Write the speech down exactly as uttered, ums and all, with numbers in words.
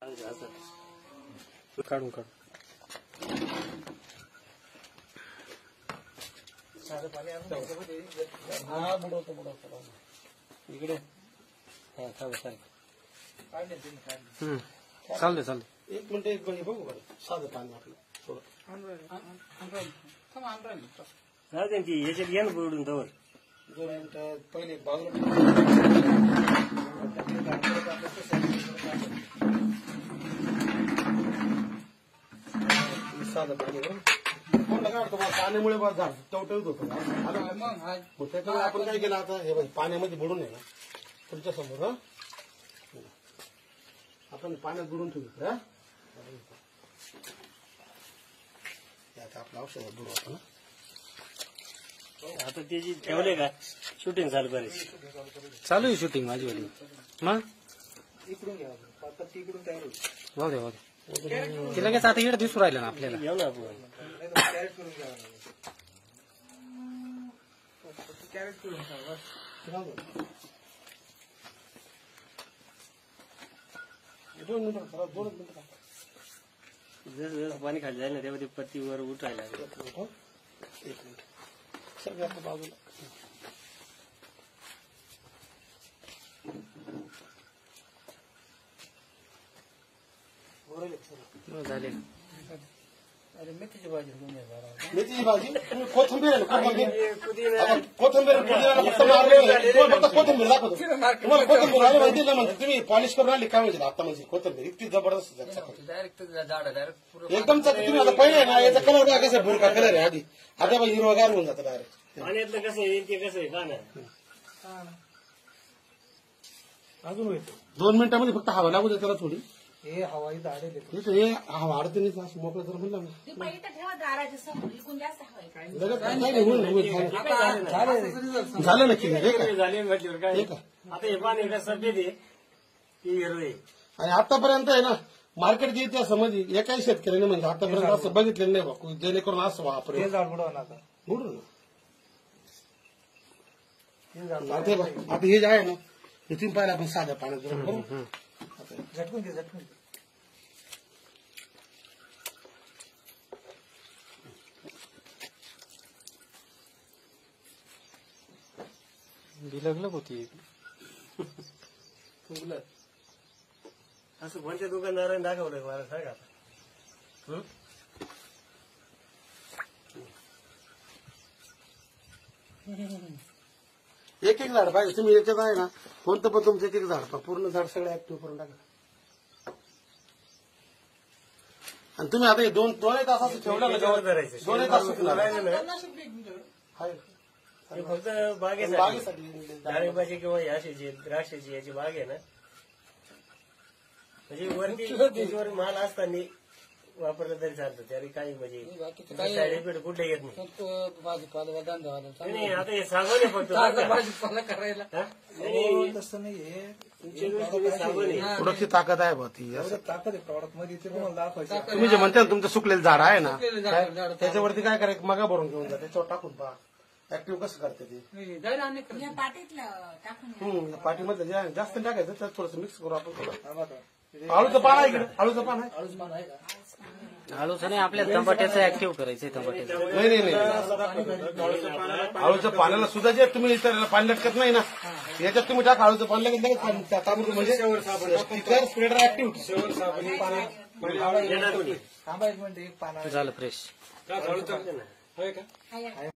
काढून काढ हा बुडवतो बुडवतो इकडे हा चालेल चालेल चालते चालते एक मिनिट एक बघू बरं साधं पाणी आपलं थोडं त्यांची याच्यात घ्या ना बुडून तवर दोन मिनिटं पहिले बाजूला साधं पाणी काढतो पाण्यामुळे बस झाड टवटवीत होतं मग त्याच्यामुळे आपण काय केलं आता हे बघ पाण्यामध्ये बुडून आहे ना तुमच्या समोर हा आपण पाण्यात बुडून ठेवू हा आता आपलं औषध बुडवतो ना आता त्याची ठेवले का शूटिंग झालं बरेच चालू आहे शूटिंग माझी वाली मग इकडून घ्या इकडून तयार होईल जाऊ दे जाऊ दे ते लगेच आता इकडे दिसून राहिलं ना आपल्याला घेऊ ना आपण कॅरेट करून घ्यावं कॅरेट करून घ्यावं दोन मिनिटं दोन मिनिटं जसं जसं पाणी खाली जाईल ना तेव्हा ते पत्तीवर उठायला लागेल. एक मिनिट सगळं आपल्या बाजूला झाले अरे मेथीची भाजी घेऊन या मेथीची भाजी तुम्ही कोथिंबीर आहे ना कोथिंबीर पुदिना फक्त मारले फक्त कोथिंबीर दाखवतो तुम्हाला कोथिंबीर आली माहिती ना म्हणजे तुम्ही पॉलिश करून आली काय म्हणजे आता म्हणजे कोथिंबीर इतकी जबरदस्त डायरेक्ट झाड डायरेक्ट एकदम तुम्ही आता पहिले ना याचा कलर बघा कसा भुरका कलर आहे आधी आता बघ हिरवागार होऊन जातं डायरेक्ट पाण्यातलं कसं आहे ते कसं आहे का ना अजून दोन मिनिटांमध्ये फक्त हवा लागू दे त्याला थोडी हे हवाई झाडे हे हवा अडते नाही असं मोकळं जर म्हणलं ना झालं ना क्लिअर झाले म्हटल्यावर काय आता हे पाणी का सभ्यत आहे की हिरवे आणि आतापर्यंत आहे ना मार्केटच्या इतिहासामध्ये एकाही शेतकऱ्याने म्हणजे आतापर्यंत असं बघितलेलं नाही बा जेणेकरून असं वापर हे झाड बुडवा ना आता बुडून हे झाड आता आता हे जे आहे ना हे तुम्ही पाहिलं आपण साध्या पाण्यात बरोबर झटकून घे झटकून घे बिलगलं होती असं कोणत्या दुकानदाराने दाखवलं मला सांगा आता एक एक झाड पाहिजे तुम्ही याच्यात आहे ना कोणतं पण तुमचं एक एक झाड पहा पूर्ण झाड सगळं ऍक्टिव्ह करून टाका आणि तुम्ही आता हे दोन दोन एक तास असं ठेवलं ना दोन एक तास सुकणार हे फक्त बागेसाठी बागेसाठी डाळिंबाची किंवा याशीची द्राक्षाची याची बाग आहे ना म्हणजे वरती त्याच्यावर माल असताना वापरलं तरी चालतं त्याला काही म्हणजे साईड इफेक्ट कुठे येत नाही भाजीपाला धंदा नाही आता हे सागवण आहे फक्त भाजीपाला करायला तसं नाहीये सागवण आहे थोडीशी ताकद आहे बा ती असं ताकद आहे प्रॉडक्ट मध्ये ते तुम्हाला दाखवायचं तुम्ही जे म्हणता ना तुमचं सुकलेलं झाड आहे ना त्याच्यावरती काय करायचं मगा भरून घेऊन जा त्याच्यावर टाकून पहा ऍक्टिव्ह कसं करते ते हम्म पाठीमध्ये जे आहे जास्त टाकायचं त्यात थोडंसं मिक्स करू आपण थोडं आळूचं पान आहे इकडे आळूचं पान आहे आळूचं नाही आपल्या तंबाट्याचं ऍक्टिव्ह करायचंय तंबाट्याचं नाही नाही नाही आळूच्या पाण्याला सुद्धा जे तुम्ही इतर पाणी लटकत नाही ना याच्यात तुम्ही टाका आळूचं पाणी लगेच लगेच म्हणजे स्प्रेडर ऍक्टिव्ह थांबा एक मिनिट एक पाना झालं फ्रेश का